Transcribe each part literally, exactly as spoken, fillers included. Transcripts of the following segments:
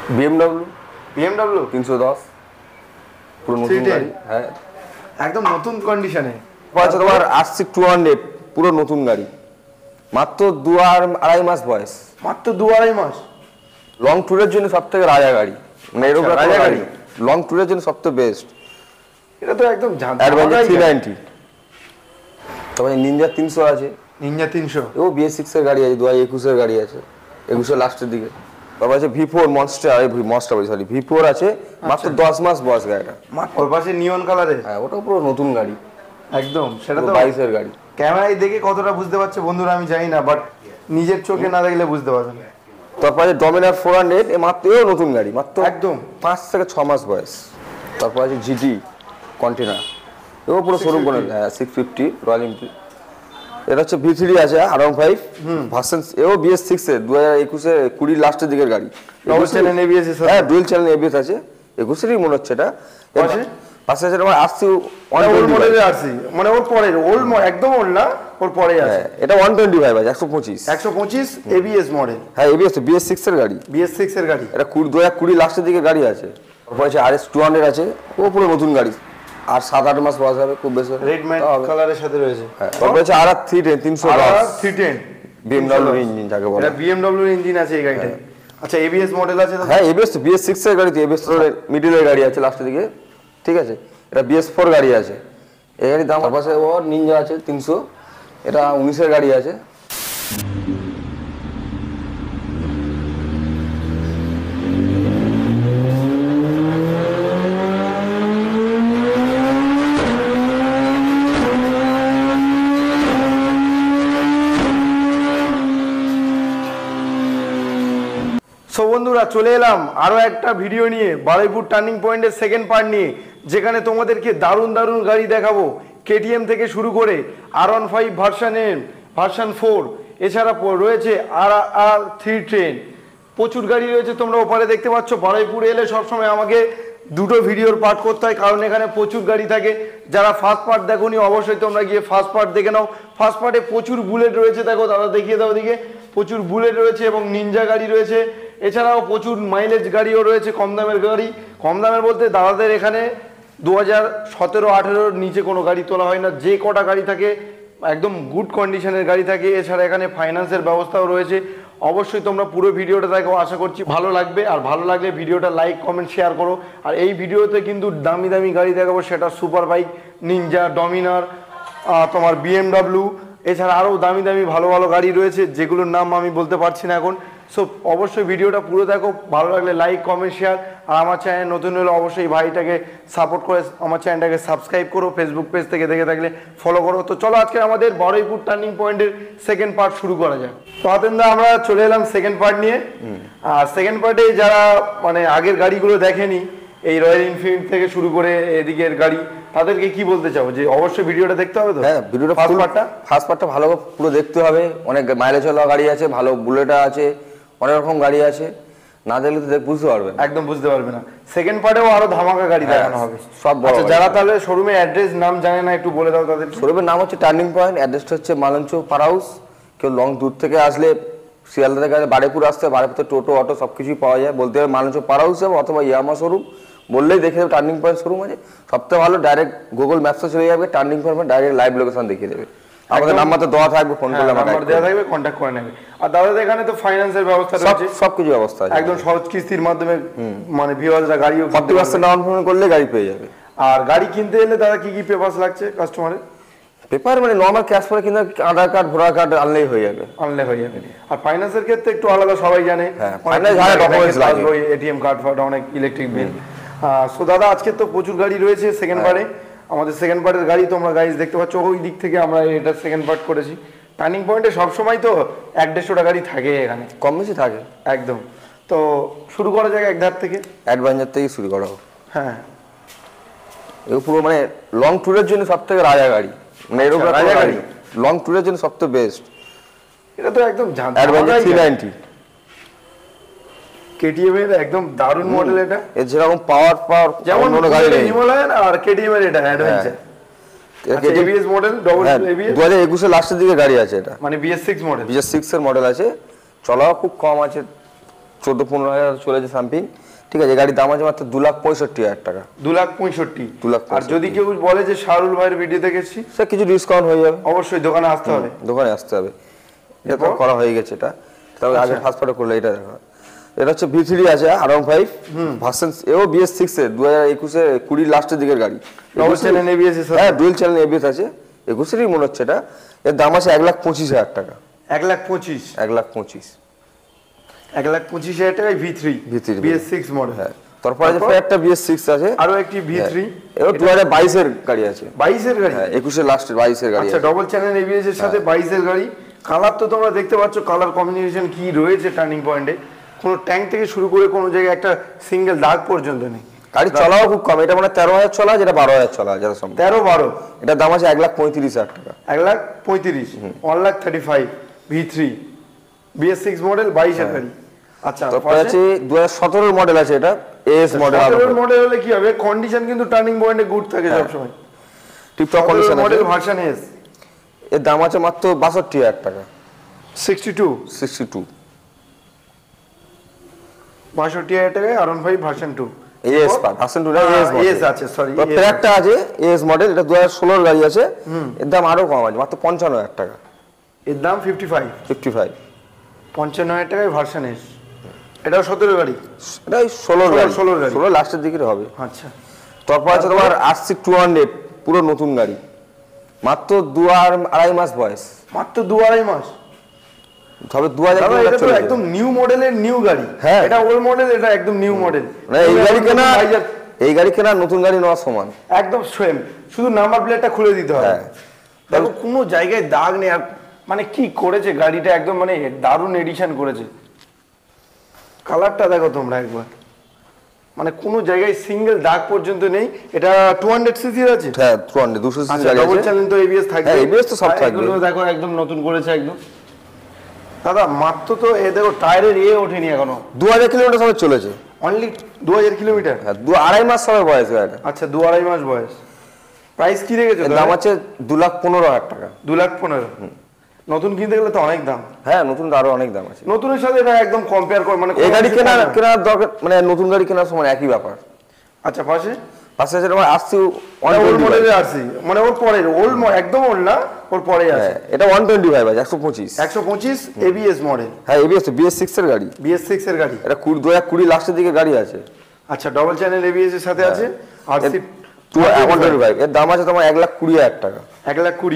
BMW BMW তিনশো দশ পুরো নতুন গাড়ি, হ্যাঁ একদম নতুন কন্ডিশনে। আচ্ছা তোমার আরসি টু হান্ড্রেড পুরো নতুন গাড়ি, মাত্র দু আর আড়াই মাস বয়স, মাত্র দু আড়াই মাস। লং ট্যুরের জন্য সব থেকে রাজা গাড়ি, মানে এরকম রাজা গাড়ি লং ট্যুরের জন্য সবথেকে বেস্ট। এটা তো একদম অ্যাডভেঞ্চার থ্রি নাইনটি। তবে নিনজা তিনশো আছে, নিনজা তিনশো ও বিএস সিক্স এর গাড়ি আছে, দু হাজার একুশের গাড়ি আছে, একুশের লাস্টের দিকে। তারপর আছে ভি ফোর মনস্টার, মনস্টার বলি সরি ভি ফোর আছে, মাত্র দশ মাস বয়স গাড়িটা। ওর পাশে নিয়ন কালারে, হ্যাঁ ওটা পুরো নতুন গাড়ি একদম। সেটা তো বাইশের গাড়ি। ক্যামেরায় দেখে কতটা বুঝতে পারছে বন্ধুরা আমি জানি না, বাট নিজের চোখে না দেখলে বুঝতে পারবেন। তারপর আছে ডমিনার ফোর হান্ড্রেড, এ মাত্র এও নতুন গাড়ি, মাত্র একদম পাঁচ থেকে ছ মাস বয়স। তারপর আছে জিটি কন্টেনার, এও পুরো শোরুম করে, হ্যাঁ সিক্স ফিফটি রয়্যাল এনফিল্ড। এটা হচ্ছে ভি থ্রি আছে আর ওয়ান ফাইভ ভার্সন, এও বিএস সিক্স এর দু হাজার একুশে কুড়ি লাস্টের দিকের গাড়ি। হ্যাঁ ডুয়েল চ্যানেল এবিএস আছে, একুশেরই মনে হচ্ছে এটা। পাশে আছে তোমার আরসি ওয়ান টোয়েন্টি আরসি, মানে ওর পরের ওল্ড, একদম ওল্ড না, ওর পরে আছে। এটা ওয়ান টোয়েন্টি ফাইভ আছে, একশো পঁচিশ একশো পঁচিশ এবিএস মডেল। হ্যাঁ এবিএস বিএস সিক্স এর গাড়ি, বিএস সিক্স এর গাড়ি। এটা কুড়ি দু হাজার কুড়ি লাস্টের দিকে গাড়ি আছে। তারপর আছে আর এস টু হান্ড্রেড আছে, ও পুরো নতুন গাড়ি, আর সাত আট মাস বয়স হবে খুব বেশি। রেড ম্যাট কালারের সাথে রয়েছে। তারপর আছে আর আর থ্রি টেন তিনশো থ্রি টেন বিএমডব্লিউ ইঞ্জিন যাকে বলে, এটা বিএমডব্লিউ ইঞ্জিন আছে এই গাড়িতে। আচ্ছা এবিএস মডেল আছে? হ্যাঁ এবিএস বিএস সিক্স এর গাড়িতে, এবিএস মিডলের গাড়ি আছে লাস্টের দিকে, ঠিক আছে। এটা বিএস ফোর গাড়ি আছে, এই গাড়ির দাম পাশে ও নিনজা আছে তিনশো, এটা উনিশের গাড়ি আছে। সো বন্ধুরা চলে এলাম আরও একটা ভিডিও নিয়ে, বারুইপুর টার্নিং পয়েন্টের সেকেন্ড পার্ট নিয়ে, যেখানে তোমাদেরকে দারুণ দারুণ গাড়ি দেখাবো। কেটিএম থেকে শুরু করে R one five version M, version four, এছাড়া রয়েছে আর আর থ্রি ট্রেন, প্রচুর গাড়ি রয়েছে। তোমরা ওপারে দেখতে পাচ্ছ। বারুইপুরে এলে সবসময় আমাকে দুটো ভিডিওর পার্ট করতে হয়, কারণ এখানে প্রচুর গাড়ি থাকে। যারা ফার্স্ট পার্ট দেখোনি অবশ্যই তোমরা গিয়ে ফার্স্ট পার্ট দেখে নাও। ফার্স্ট পার্টে প্রচুর বুলেট রয়েছে, দেখো দাদা দেখিয়ে দাও দিকে, প্রচুর বুলেট রয়েছে এবং নিনজা গাড়ি রয়েছে। এছাড়াও প্রচুর মাইলেজ গাড়িও রয়েছে, কম দামের গাড়ি। কম দামের বলতে দাদাদের এখানে দু হাজার সতেরো আঠেরোর নিচে কোনো গাড়ি তোলা হয় না, যে কটা গাড়ি থাকে একদম গুড কন্ডিশনের গাড়ি থাকে। এছাড়া এখানে ফাইন্যান্সের ব্যবস্থাও রয়েছে। অবশ্যই তোমরা পুরো ভিডিওটা দেখো, আশা করছি ভালো লাগবে। আর ভালো লাগলে ভিডিওটা লাইক কমেন্ট শেয়ার করো। আর এই ভিডিওতে কিন্তু দামি দামি গাড়ি দেখাবো, সেটা সুপার বাইক, নিনজা, ডমিনার, তোমার বিএমডব্লিউ, এছাড়া আরও দামি দামি ভালো ভালো গাড়ি রয়েছে, যেগুলোর নাম আমি বলতে পারছি না এখন। সো অবশ্যই ভিডিওটা পুরো দেখো, ভালো লাগলে লাইক কমেন্ট শেয়ার। আর আমার চ্যানেল নতুন হলে অবশ্যই ভাইটাকে সাপোর্ট করে আমার চ্যানেলটাকে সাবস্ক্রাইব করো, ফেসবুক পেজ থেকে দেখে থাকলে ফলো করো। তো চলো আজকে আমাদের বারুইপুর টার্নিং পয়েন্টের সেকেন্ড পার্ট শুরু করা যাক। তো হাতেন্দা আমরা চলে এলাম সেকেন্ড পার্ট নিয়ে। আর সেকেন্ড পার্টে যারা মানে আগের গাড়িগুলো দেখেনি, এই রয়্যাল এনফিল্ড থেকে শুরু করে এদিকের গাড়ি, তাদেরকে কি বলতে চাও? যে অবশ্যই ভিডিওটা দেখতে হবে তো? হ্যাঁ ভিডিওটা ফার্স্ট পার্টটা ফার্স্ট পার্টটা ভালো পুরো দেখতে হবে। অনেক মাইলেজ ওয়ালা গাড়ি আছে, ভালো বুলেট আছে, অনেক রকম গাড়ি আছে, না দেখলে তো বুঝতে পারবে না, একদম বুঝতে পারবে না। সেকেন্ড পার্টেও আরো ধামাকা গাড়ি দেখানো হবে সব। আচ্ছা যারা তাহলে শোরুমের অ্যাড্রেস নাম জানে না, একটু বলে দাও তাদের। শোরুমের নাম হচ্ছে টার্নিং পয়েন্ট, অ্যাড্রেসটা হচ্ছে মালঞ্চ পার হাউস। কেউ লং দূর থেকে আসলে শিয়ালদা থেকে বারুইপুর আসতে, বারুইপুরে টোটো অটো সব কিছুই পাওয়া যায়। বলতে হবে মালঞ্চ পার হাউস অথবা ইয়ামা শোরুম বললেই দেখে দেবে টার্নিং পয়েন্ট শোরুম আছে। সবথেকে ভালো ডাইরেক্ট গুগল ম্যাপসে চলে যাবে, turning point direct live location দেখিয়ে দেবে। আমাদের নাম্বার তো দেওয়া থাকবে, ফোন করলে নাম্বার দেওয়া থাকবে, কন্ট্যাক্ট করে নেবে। আর দাদাদের এখানে তো ফাইন্যান্সের ব্যবস্থা রয়েছে, সবকিছু ব্যবস্থা আছে, একদম সহজ কিস্তির মাধ্যমে, মানে ভিউয়াররা গাড়িও ফর্টি পার্সেন্ট ডাউন পেমেন্ট করলে গাড়ি পেয়ে যাবে। আর গাড়ি কিনতে এলে দাদা কি কি পেপারস লাগছে কাস্টমারের? পেপার মানে নর্মাল ক্যাশ পরে কিনা আধার কার্ড ভোটার কার্ড আনলেই হয়ে যাবে, আনলে হয়ে যাবে। আর ফাইন্যান্সের ক্ষেত্রে একটু আলাদা, সবাই জানে এটিএম কার্ড ফার্ড অনেক, ইলেকট্রিক বিল। সো দাদা আজকে তো প্রচুর গাড়ি রয়েছে সেকেন্ড পার্টে। আমাদের সেকেন্ড পার্টের গাড়ি তোমরা গাইজ দেখতে পাচ্ছ, ওই দিক থেকে আমরা এটা সেকেন্ড পার্ট করেছি। টার্নিং পয়েন্টে সবসময় তো এক দেড়শোটা গাড়ি থাকে, এখানে কম বেশি থাকে একদম। তো শুরু করা যায় এক ধার থেকে, অ্যাডভেঞ্চার থেকে শুরু করা হোক। হ্যাঁ এগুলো পুরো মানে লং ট্যুরের জন্য সব থেকে রাজা গাড়ি, মানে এরকম রাজা গাড়ি লং ট্যুরের জন্য সবথেকে বেস্ট। এটা তো একদম অ্যাডভেঞ্চার থ্রি নাইনটি কেটিএম এর একদম দারুণ মডেল। এটা এর যেরকম পাওয়ার পাওয়ার যেমন হিমালয়ান আর কেটিএম এর এটা adventure ABS model, double ABS, দু হাজার একুশের লাস্টের দিকে গাড়ি আছে এটা, মানে BS six model, BS six এর মডেল আছে। চলাও খুব কম আছে, চোদ্দ পনেরো হাজার চলেছে সামথিং, ঠিক আছে। গাড়ির দাম আছে মাত্র দু লাখ পঁয়ষট্টি হাজার টাকা। দু লাখ পঁয়ষট্টি দু লাখ আর যদি কেউ বলে যে শাহরুল ভাইয়ের ভিডিও দেখেছি, স্যার কিছু ডিসকাউন্ট হয়ে যাবে। অবশ্যই দোকানে আসতে হবে, দোকানে আসতে হবে। এটা তো করা হয়ে গেছে, এটা তবে আগে ফার্স্ট পার্টে করলে এটা দেখো। এটা হচ্ছে ভি থ্রি আছে আর ওয়ান ফাইভ ভার্সন, এও বিএস সিক্স এর দু হাজার একুশে কুড়ির লাস্টের দিকের গাড়ি। ডবল চ্যানেল এবিএস এর সাথে, হ্যাঁ ডুয়েল চ্যানেল এবিএস আছে, একুশেরই মনে হচ্ছে এটা। এর দাম আছে এক লাখ পঁচিশ হাজার টাকা। এক লাখ পঁচিশ এক লাখ পঁচিশ এক লাখ পঁচিশ হাজার টাকায় V three V three BS six model. হ্যাঁ, তারপর আছে একটা বিএস সিক্স আছে, আরো একটি ভি থ্রি, এও দু হাজার বাইশের গাড়ি আছে। বাইশের গাড়ি, হ্যাঁ একুশের লাস্টের বাইশের গাড়ি। আচ্ছা ডবল চ্যানেল এবিএস এর সাথে বাইশের গাড়ি। কালার তো তোমরা দেখতে পাচ্ছ, কালার কম্বিনেশন কি রয়েছে টার্নিং পয়েন্টে। কোনো ট্যাঙ্ক থেকে শুরু করে কোনো জায়গায় একটা সিঙ্গেল দাগ পর্যন্ত নেই। গাড়ি চলাও খুব কম, এটা মানে তেরো হাজার চলা, যেটা বারো হাজার চলা যারা সম্ভব। তেরো বারো এটার দাম আছে এক লাখ পঁয়ত্রিশ হাজার টাকা। এক লাখ পঁয়ত্রিশ one lakh thirty five V three BS six model বাইশের গাড়ি। আচ্ছা তারপর আছে দু হাজার সতেরোর মডেল আছে, এটা এএস মডেল। সতেরোর মডেল হলে কি হবে, কন্ডিশন কিন্তু টার্নিং পয়েন্টে গুড থাকে সবসময়। টিপটপ কন্ডিশন আছে। মডেল ভার্সন এস, এর দাম আছে মাত্র বাষট্টি হাজার টাকা। সিক্সটি টু সিক্সটি টু বাষট্টি হাজার টাকায় আর one five version two AS পা ভার্সন টু না এএস মডেল। এস আছে, সরি তারপর একটা আছে এএস মডেল, এটা দু হাজার ষোলোর গাড়ি আছে। এর দাম আরো কম আছে, মাত্র পঞ্চান্ন হাজার টাকা। এর দাম ফিফটি ফাইভ ফিফটি ফাইভ পঞ্চান্ন হাজার টাকায় ভার্সন এস। এটাও সতেরো গাড়ি, এটা ষোলোর গাড়ি, ষোলোর গাড়ি, ষোলো লাস্টের দিকে হবে। আচ্ছা তারপর আছে তোমার আরসি টু হান্ড্রেড, পুরো নতুন গাড়ি, মাত্র দু আর আড়াই মাস বয়স। মাত্র দু আড়াই মাস তবে দু হাজার এটা তো একদম নিউ মডেলের নিউ গাড়ি। হ্যাঁ এটা ওল্ড মডেল, এটা একদম নিউ মডেল। এই গাড়ি কেনা, এই গাড়ি কেনা নতুন গাড়ি নেওয়ার সমান, একদম সেম, শুধু নাম্বার প্লেটটা খুলে দিতে হবে। দেখো কোনো জায়গায় দাগ নেই। আর মানে কি করেছে গাড়িটা, একদম মানে দারুণ এডিশন করেছে। কালারটা দেখো তোমরা একবার, মানে কোনো জায়গায় সিঙ্গেল দাগ পর্যন্ত নেই। এটা টু হান্ড্রেড সিসির আছে। হ্যাঁ টু হান্ড্রেড দুশো সিসি গাড়ি আছে। ডবল চ্যানেল তো এবিএস থাকবে। হ্যাঁ এবিএস তো সব থাকবে। এগুলো দেখো একদম নতুন করেছে একদম। দাদা মাত্র তো এ দেখো টায়ারের এ ওঠেনি এখনো। দু হাজার কিলোমিটার সময় চলেছে, অনলি দু হাজার কিলোমিটার। হ্যাঁ দু আড়াই মাস সময় বয়স গাড়িটা। আচ্ছা দু আড়াই মাস বয়স। প্রাইস কি রেখেছো? দাম আছে দু লাখ পনেরো হাজার টাকা। দু লাখ পনেরো নতুন কিনতে গেলে তো অনেক দাম। হ্যাঁ নতুন তো আরো অনেক দাম আছে। নতুনের সাথে এটা একদম কম্পেয়ার কর, মানে এই গাড়ি কেনার কেনার দরকার, মানে নতুন গাড়ি কেনার সময় একই ব্যাপার। আচ্ছা পাশে পাশে আছে তোমার আরসি ওল্ড মডেলের আরসি, মানে ওর পরের ওল্ড, একদম ওল্ড না, ওর পরে আছে। এটা ওয়ান টোয়েন্টি ফাইভ আছে, একশো পঁচিশ একশো পঁচিশ এবিএস মডেল। হ্যাঁ এবিএস তো বিএস সিক্স এর গাড়ি। বিএস সিক্স এর গাড়ি, এটা কুড়ি দু হাজার কুড়ি লাস্টের দিকে গাড়ি আছে। আচ্ছা ডবল চ্যানেল এবিএস এর সাথে আছে। আরসি ওয়ান টোয়েন্টি ফাইভ, এর দাম আছে তোমার এক লাখ কুড়ি হাজার টাকা। এক লাখ কুড়ি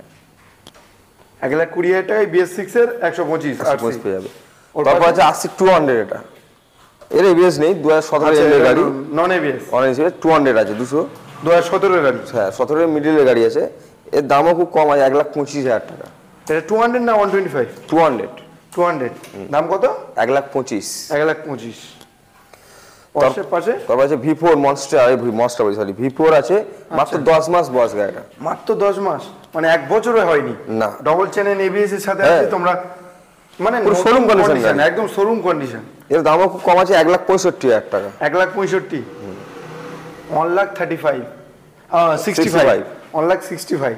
এক লাখ কুড়ি হাজার টাকায় বিএস সিক্স এর একশো পঁচিশ পেয়ে যাবে। তারপর আছে আরসি টু হান্ড্রেড, এটা এর এবিএস নেই, দু হাজার সতেরো এর গাড়ি, নন এবিএস। অনেক টু হান্ড্রেড আছে দুশো, দু হাজার সতেরো এর গাড়ি। হ্যাঁ সতেরো এর মিডিলের গাড়ি আছে। এর দামও খুব কম আছে, এক লাখ পঁচিশ হাজার টাকা। এটা টু হান্ড্রেড না one twenty five? Two hundred two hundred দাম কত? এক লাখ পঁচিশ। এক লাখ পঁচিশ পাশে পাশে তারপর আছে ভি ফোর মনস্টার, মনস্টার বলি সরি ভি ফোর আছে, মাত্র দশ মাস বয়স গাড়িটা। মাত্র দশ মাস, মানে এক বছরে হয়নি না। ডবল চ্যানেল এবিএস এর সাথে আছে। তোমরা মানে শোরুম কন্ডিশন, একদম শোরুম কন্ডিশন। এর দামও খুব কম আছে, এক লাখ পঁয়ষট্টি হাজার টাকা। এক লাখ পঁয়ষট্টি one lakh thirty five sixty five one lakh sixty five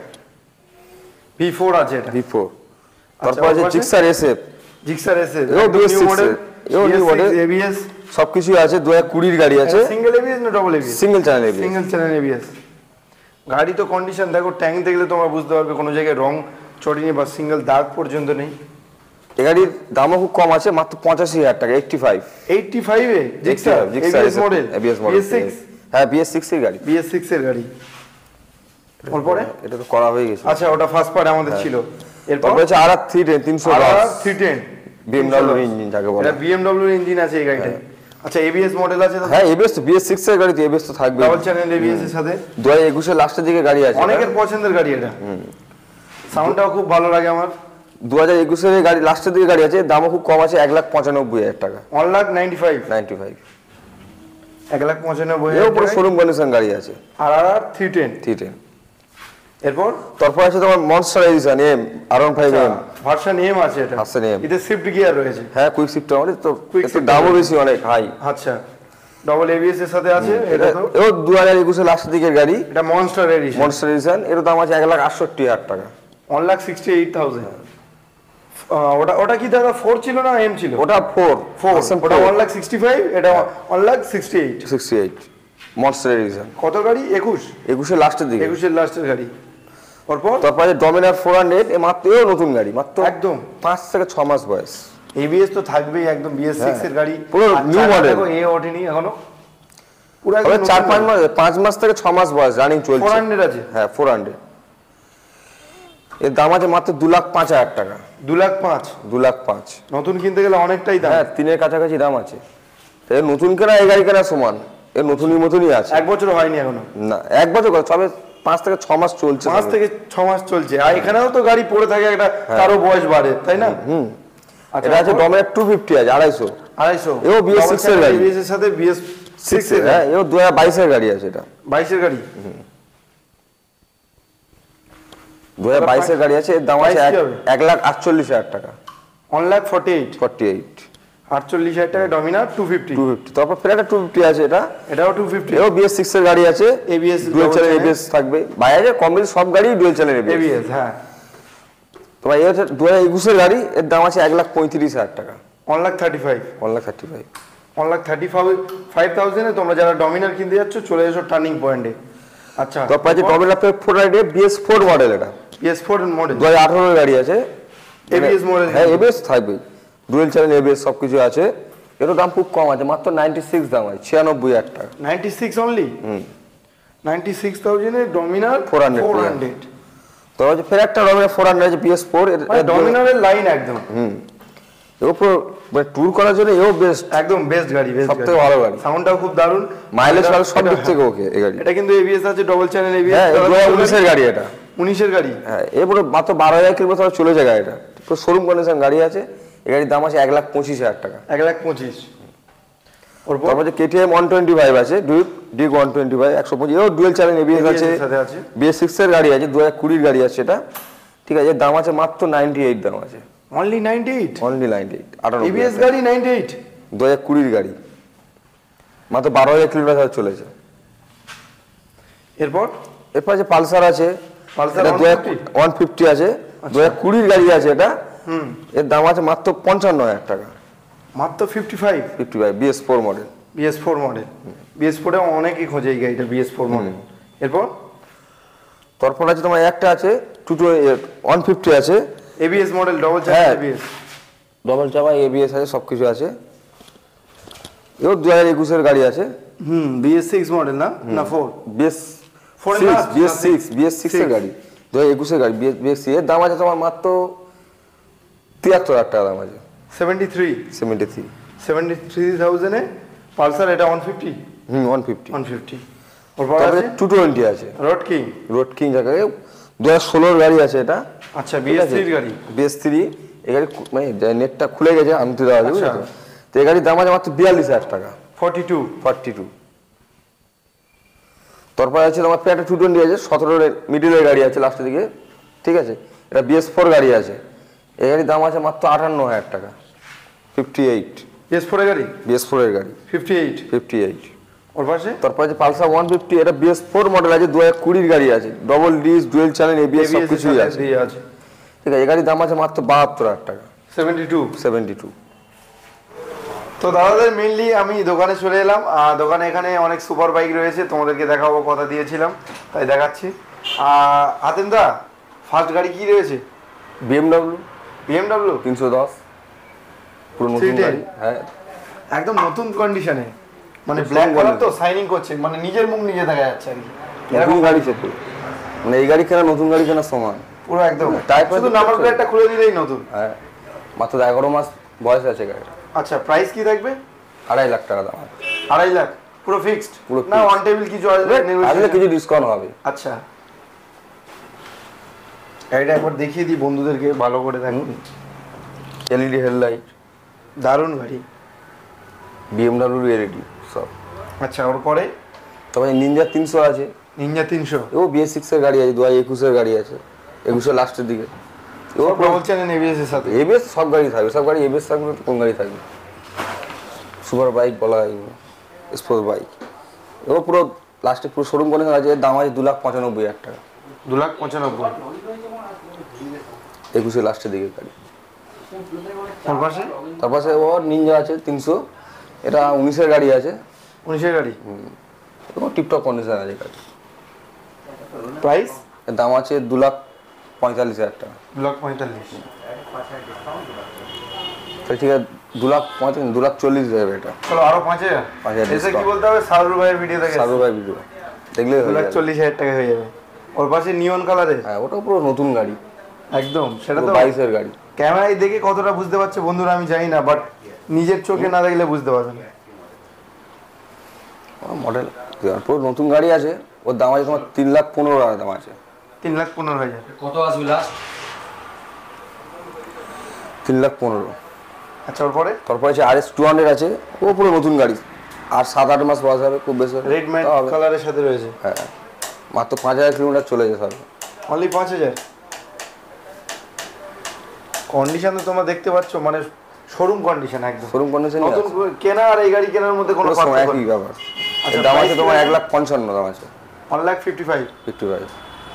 V four আছে এটা। ভি ফোর তারপর আছে জিক্সার এসএফ। জিক্সার এসএফ এও বিএস সিক্স এর, এও নিউ মডেল, এবিএস সবকিছু আছে। দু হাজার কুড়ির গাড়ি আছে। সিঙ্গেল এবিএস না double ABS? Single channel ABS. Single channel ABS. গাড়ি তো কন্ডিশন দেখো, ট্যাঙ্ক দেখলে তোমরা বুঝতে পারবে কোনো জায়গায় রং চড়িনি বা সিঙ্গেল দাগ পর্যন্ত নেই। এই গাড়ির দামও খুব কম আছে, মাত্র পঁচাশি হাজার টাকা, এইটটি ফাইভ। এইটটি ফাইভ এ Gixxer ABS model, ABS model BS six. হ্যাঁ বিএস সিক্স এর গাড়ি, বিএস সিক্স এর গাড়ি। এরপরে এটা তো করা হয়ে গেছে। আচ্ছা ওটা ফার্স্ট পার্ট আমাদের ছিল। এরপর আছে আর আর থ্রি টেন তিনশো থ্রি টেন বিএমডব্লিউ ইঞ্জিন যাকে বলে। এটা বিএমডব্লিউ ইঞ্জিন আছে এই গাড়িতে। আচ্ছা এবিএস মডেল আছে তো? হ্যাঁ এবিএস তো বিএস সিক্স এর গাড়িতে এবিএস তো থাকবে। ডাবল চ্যানেল এবিএস এর সাথে দু হাজার একুশ এর লাস্টের দিকে গাড়ি আছে, অনেকের পছন্দের গাড়ি এটা। সাউন্ডটাও খুব ভালো লাগে আমার। দু হাজার একুশ এর গাড়ি লাস্টের দিকে গাড়ি আছে, দামও খুব কম আছে, এক লাখ পঁচানব্বই হাজার টাকা। One lakh ninety five ninety five এক লাখ পঁচানব্বই এর উপরে শোরুম কন্ডিশন গাড়ি আছে। R R R three ten three ten এরপর তারপর আছে তোমার monster edition M R one five M version M আছে এটা। ভার্সন এম, এতে শিফট গিয়ার রয়েছে। হ্যাঁ কুইক শিফট আমাদের তো, Quick একটু shift দামও বেশি অনেক হাই। আচ্ছা ডবল এবিএস এর সাথে আছে এটা। তো এও দু হাজার একুশ এর লাস্টের দিকের গাড়ি, এটা মনস্টার এডিশন। মনস্টার এডিশন, এর দাম আছে এক লাখ আটষট্টি হাজার টাকা। One lakh sixty eight thousand ওটা ওটা কি দাদা ফোর ছিল না এম ছিল? ওটা ফোর ফোর ওটা ওয়ান লাখ সিক্সটি ফাইভ, এটা one lakh sixty eight. Sixty eight monster edition. কত গাড়ি? একুশ একুশের লাস্টের দিকে। একুশের লাস্টের গাড়ি। তারপর তারপরে ডমিনার ফোর হান্ড্রেড, এ মাত্র এও নতুন গাড়ি, মাত্র একদম পাঁচ থেকে ছ মাস বয়স। এবিএস তো থাকবেই একদম, বিএস সিক্স এর গাড়ি পুরো নিউ মডেল, এ ওঠেনি এখনো, পুরো তবে চার পাঁচ মাস পাঁচ মাস থেকে ছ মাস বয়স রানিং চলছে। ফোর হান্ড্রেড আছে, হ্যাঁ ফোর হান্ড্রেড। এর দাম আছে মাত্র দু লাখ পাঁচ হাজার টাকা। দু লাখ পাঁচ দু লাখ পাঁচ নতুন কিনতে গেলে অনেকটাই দাম। হ্যাঁ তিনের কাছাকাছি দাম আছে। এর নতুন কেনা এই গাড়ি কেনা সমান, এর নতুনই মতনই আছে। এক বছর হয়নি এখনো না, এক বছর করে, তবে পাঁচ থেকে ছ মাস চলছে। পাঁচ থেকে ছ মাস চলছে। আর এখানেও তো গাড়ি পড়ে থাকে, একটা কারো বয়স বাড়ে, তাই না? হুম। এটা আছে ডমিনার টু ফিফটি আছে, আড়াইশো আড়াইশো এও বিএস সিক্স এর গাড়ি। বিএস এর সাথে বিএস সিক্স এর, হ্যাঁ এও দু হাজার বাইশের গাড়ি আছে। এটা বাইশের গাড়ি, দু হাজার বাইশের গাড়ি আছে। এর দাম আছে এক লাখ আটচল্লিশ হাজার টাকা। One lakh forty eight forty eight আটচল্লিশ হাজার টাকা Dominar two fifty. Two fifty তারপর ফের একটা টু ফিফটি আছে, এটা এটাও টু ফিফটি। এও বিএস সিক্স এর গাড়ি আছে, এবিএস ডুয়াল চ্যানেল এবিএস থাকবে। বাইরে কম বেশি সব গাড়ি ডুয়াল চ্যানেল এবিএস। এবিএস হ্যাঁ। তোমার এই হচ্ছে দু হাজার একুশের গাড়ি, এর দাম আছে এক লাখ পঁয়ত্রিশ হাজার টাকা। One lakh thirty five one lakh thirty five one lakh thirty five five থাউজেন্ডে তোমরা যারা ডমিনার কিনতে যাচ্ছ চলে এসো টার্নিং পয়েন্টে। আচ্ছা তারপর আছে Dominar four hundred BS four model. এটা বিএস ফোর মডেল দু হাজার আঠারোর গাড়ি আছে, এবিএস মডেল। হ্যাঁ এবিএস থাকবে, ডুয়াল চ্যানেল এবিএস সব কিছু আছে। এরও দাম খুব কম আছে, মাত্র নাইনটি সিক্স দাম আছে, ছিয়ানব্বই হাজার টাকা। Ninety six only? Hmm ninety six থাউজেন্ডে Dominar four hundred four hundred. তো হচ্ছে ফের একটা ডমিনার ফোর হান্ড্রেড আছে বিএস ফোর। ডমিনারের লাইন একদম। হুম এও পুরো মানে ট্যুর করার জন্য এও বেস্ট, একদম বেস্ট গাড়ি, বেস্ট সবথেকে ভালো গাড়ি। সাউন্ডটাও খুব দারুণ, মাইলেজ ভালো, সব দিক থেকে ওকে এই গাড়ি। এটা কিন্তু এবিএস আছে, ডবল চ্যানেল এবিএস। হ্যাঁ দু হাজার উনিশের গাড়ি এটা। উনিশের গাড়ি হ্যাঁ এ পুরো মাত্র বারো হাজার কিলোমিটার চলে যায় গাড়িটা, পুরো শোরুম কন্ডিশন গাড়ি আছে। এই গাড়ির দাম আছে এক লাখ পঁচিশ হাজার টাকা। এক লাখ পঁচিশ। তারপর যে কেটিএম ওয়ান টোয়েন্টি ফাইভ আছে, Duke Duke one twenty five একশো পঁচিশ, এও ডুয়েল চ্যানেল এবিএস আছে, বিএস সিক্স এর গাড়ি আছে, দু হাজার কুড়ির গাড়ি আছে এটা। ঠিক আছে, এর দাম আছে মাত্র নাইনটি এইট দাম আছে। Only ninety eight? Only ninety eight আটানব্বই এবিএস গাড়ি নাইনটি এইট, দু হাজার কুড়ির গাড়ি, মাত্র বারো হাজার কিলোমিটার চলেছে। এরপর এরপর আছে পালসার আছে, পালসার ওয়ান ফিফটি আছে, দু হাজার কুড়ির গাড়ি আছে এটা। হুম এর দাম আছে মাত্র পঞ্চান্ন হাজার টাকা। মাত্র fifty five? Fifty five BS four model. BS four model, BS ফোরে অনেকেই খোঁজে এই গাড়িটা, বিএস ফোর মডেল। এরপর তারপর আছে তোমার একটা আছে টু টু ওয়ান ফিফটি আছে, ABS model, double channel ABS, double চাপা এবিএস আছে, সব কিছু আছে। এও দু হাজার একুশের গাড়ি আছে। হুম বিএস সিক্স মডেল না? না four? BS four BS six BS six এর গাড়ি, দু হাজার একুশের গাড়ি, বিএস সি এর দাম আছে তোমার মাত্র তিয়াত্তর হাজার টাকা দাম আছে। Seventy three seventy three seventy three থাউজেন্ডে পালসার, এটা one fifty? Hmm one fifty one fifty. তারপরে টু টোয়েন্টি আছে, রোড কিং। রোড কিং জায়গায় দু হাজার ষোলোর গাড়ি আছে এটা। আচ্ছা বিএস থ্রির গাড়ি? বিএস থ্রি এই গাড়ি মানে নেটটা খুলে গেছে, আনতে দেওয়া আছে, বুঝলি তো? তো এই গাড়ির দাম আছে মাত্র বিয়াল্লিশ হাজার টাকা। ফর্টি টু ফর্টি টু তারপর আছে তোমার একটা টু টোয়েন্টি আছে, সতেরোর মিডিলের গাড়ি আছে লাস্টের দিকে। ঠিক আছে, এটা বিএস ফোর গাড়ি আছে, এই গাড়ির দাম আছে মাত্র আটান্ন হাজার টাকা। ফিফটি এইট বিএস ফোর এর গাড়ি? বিএস ফোর এর গাড়ি ফিফটি এইট ফিফটি এইট ওর পাশে তারপর আছে পালসার ওয়ান ফিফটি, এটা বিএস ফোর মডেল আছে, দু হাজার কুড়ির গাড়ি আছে, double disc dual channel ABS সব কিছুই আছে। ঠিক আছে, এই গাড়ির দাম আছে মাত্র বাহাত্তর হাজার টাকা। সেভেন্টি টু সেভেন্টি টু তো দাদাদের মেনলি আমি দোকানে চলে এলাম, আর দোকানে এখানে অনেক সুপার বাইক রয়েছে, তোমাদেরকে দেখাবো, কথা দিয়েছিলাম তাই দেখাচ্ছি। আর হাতেম দা, ফার্স্ট গাড়ি কি রয়েছে? বিএমডব্লিউ বিএমডব্লিউ তিনশো দশ, পুরো নতুন গাড়ি। হ্যাঁ একদম নতুন কন্ডিশনে, মানে ব্ল্যাক কালার তো শাইনিং করছে, মানে নিজের মুখ নিজে দেখা যাচ্ছে আর কি। নতুন গাড়ি চেপে, মানে এই গাড়ি কেনা নতুন গাড়ি কেনা সমান পুরো একদম। টাইপ শুধু নাম্বার প্লেটটা খুলে দিলেই নতুন। হ্যাঁ মাত্র এগারো মাস বয়স আছে গাড়িটা। আচ্ছা প্রাইস কি থাকবে? আড়াই লাখ টাকা দাম। আড়াই লাখ পুরো ফিক্সড? পুরো না অন টেবিল কিছু আসবে, আসলে কিছু ডিসকাউন্ট হবে। আচ্ছা গাড়িটা একবার দেখিয়ে দিই বন্ধুদেরকে ভালো করে দেখুন। এলইডি হেডলাইট, দারুণ গাড়ি, বিএমডব্লিউ এলইডি সব। আচ্ছা ওর পরে তবে নিনজা তিনশো আছে, নিনজা তিনশো, ও বিএস সিক্স এর গাড়ি আছে, দু হাজার একুশের গাড়ি আছে, একুশের লাস্টের দিকে। ও বলছেন এবিএস এর সাথে? এবিএস সব গাড়ি থাকবে, সব গাড়ি এবিএস থাকবে, কোন গাড়ি থাকবে? সুপার বাইক বলা হয়, স্পোর্টস বাইক। ও পুরো লাস্টে পুরো শোরুম করে আছে, দাম আছে দু লাখ পঁচানব্বই হাজার টাকা। দু লাখ পঁচানব্বই একুশের লাস্টের দিকে গাড়ি। ওর পাশে তার পাশে ও নিনজা আছে তিনশো, এটা উনিশের গাড়ি আছে, উনিশের গাড়ি, এবং টিপটপ কন্ডিশন আছে গাড়ি। প্রাইস এর দাম আছে দু লাখ পঁয়তাল্লিশ হাজার টাকা। দু লাখ পঁয়তাল্লিশ। তাহলে ঠিক আছে, দু লাখ পঁয়তাল্লিশ দু লাখ চল্লিশ যাবে এটা। চলো আরো পাঁচ হাজার পাঁচ হাজার এসে কি বলতে হবে, শাহরুখ ভাইয়ের ভিডিও দেখে সারু ভাই ভিডিও দেখলে দু লাখ চল্লিশ হাজার টাকা হয়ে যাবে। ওর পাশে নিয়ন কালারে, হ্যাঁ ওটা পুরো নতুন গাড়ি, একদম সেটা তো বাইশের গাড়ি। ক্যামেরায় দেখে কতটা বুঝতে পারছে বন্ধুরা আমি জানি না, বাট নিজের চোখে না দেখলে বুঝতে পারবেন। মডেল পুরো নতুন গাড়ি আছে, ওর দাম আছে তোমার তিন লাখ পনেরো হাজার দাম আছে। তিন লাখ পনেরো হাজার কত আসবে লাস্ট? তিন লাখ পনেরো। আচ্ছা ওর পরে তারপরে আছে আর এস টু হান্ড্রেড আছে, ও পুরো নতুন গাড়ি, আর সাত আট মাস বয়স হবে খুব বেশি। রেড ম্যাট কালারের সাথে রয়েছে, হ্যাঁ মাত্র পাঁচ হাজার কিলোমিটার চলে যায় স্যার। অনলি পাঁচ হাজার। কন্ডিশন তো তোমরা দেখতে পাচ্ছ, মানে শোরুম কন্ডিশন একদম। শোরুম কন্ডিশন নতুন কেনা আর এই গাড়ি কেনার মধ্যে কোনো পার্থক্য একই নেই। ব্যাপার। আচ্ছা, এর দাম আছে price তোমার কি এক লাখ পঞ্চান্ন দাম আছে, one lakh fifty five. Fifty five.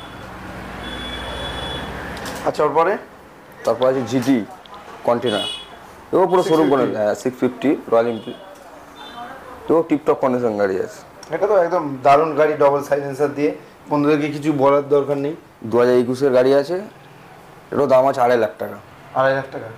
আচ্ছা ওর পরে তারপর আছে জিটি কন্টিনা, এও পুরো শোরুম কন্ডিশন, হ্যাঁ সিক্স ফিফটি রয়্যাল এনফিল্ড, এও টিপটপ কন্ডিশন গাড়ি আছে। এটা তো একদম দারুণ গাড়ি, ডবল সাইলেন্সার দিয়ে, বন্ধুদেরকে কিছু বলার দরকার নেই। দু হাজার একুশের গাড়ি আছে, এটাও দাম আছে আড়াই লাখ টাকা। আড়াই লাখ টাকা।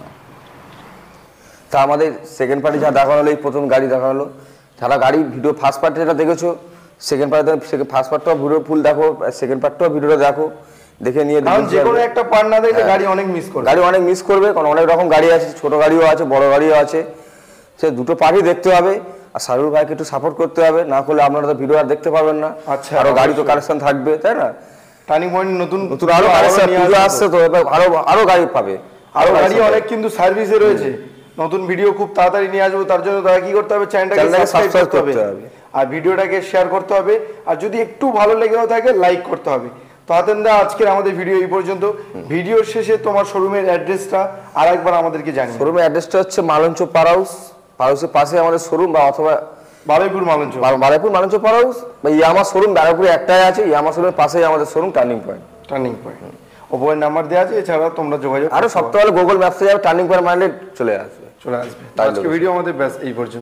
তা আমাদের সেকেন্ড পার্টি যা দেখা হলো, এই প্রথম গাড়ি দেখা হলো, যারা গাড়ি ভিডিও ফার্স্ট পার্টি যেটা দেখেছো, সেকেন্ড পার্টিতে ফার্স্ট পার্টটাও ভিডিও ফুল দেখো, সেকেন্ড পার্টটাও ভিডিওটা দেখো, দেখে নিয়ে কারণ যে কোনো একটা পার্ট না দেখলে গাড়ি অনেক মিস করবে। গাড়ি অনেক মিস করবে, কারণ অনেক রকম গাড়ি আছে, ছোট গাড়িও আছে বড় গাড়িও আছে, সে দুটো পার্টি দেখতে হবে। আর শাহরুখ ভাইকে একটু সাপোর্ট করতে হবে, না করলে আপনারা তো ভিডিও আর দেখতে পারবেন না। আচ্ছা, আরো গাড়ি তো কালেকশন থাকবে, তাই না? টার্নিং পয়েন্ট নতুন নতুন আরো কালেকশন পুজো আসছে তো, এবার আরো আরো গাড়ি পাবে, আরো গাড়ি অনেক কিন্তু সার্ভিসে রয়েছে। নতুন ভিডিও খুব তাড়াতাড়ি নিয়ে আসবো, তার জন্য তারা কি করতে হবে, চ্যানেলটাকে সাবস্ক্রাইব করতে হবে আর ভিডিওটাকে শেয়ার করতে হবে, আর যদি একটু ভালো লেগেও থাকে লাইক করতে হবে। তো হাতেন্দা, আজকের আমাদের ভিডিও এই পর্যন্ত। ভিডিওর শেষে তোমার শোরুমের অ্যাড্রেসটা আরেকবার আমাদেরকে জানিয়ে। শোরুমের অ্যাড্রেসটা হচ্ছে মালঞ্চ পার হাউস, পার হাউসের পাশে আমাদের শোরুম, বা অথবা বারুইপুর মালঞ্চ, বারুইপুর মালঞ্চ পার হাউস, বা ইয়ামা শোরুম বারুইপুরে একটাই আছে, ইয়ামা শোরুমের পাশেই আমাদের showroom turning point. Turning point ওপরের নাম্বার দেওয়া আছে, এছাড়া তোমরা যোগাযোগ আরো সপ্তাহে গুগল ম্যাপসে যাবে, টার্নিং পয়েন্ট মারলে চলে আসবে চলে আসবে। তাই আজকে ভিডিও আমাদের ব্যাস এই পর্যন্ত।